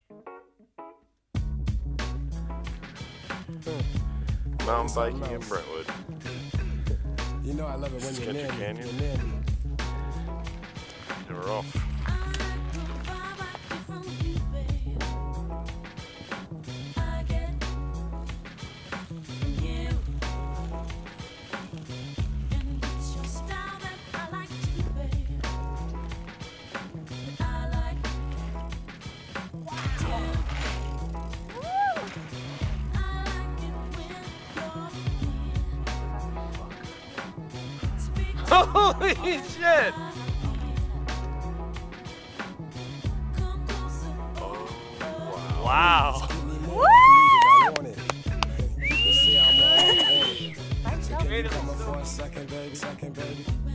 Mountain biking in Brentwood. You know I love it when you're near me. And we're off. Holy shit! Oh, wow. Woo! Nice job. For a second, baby.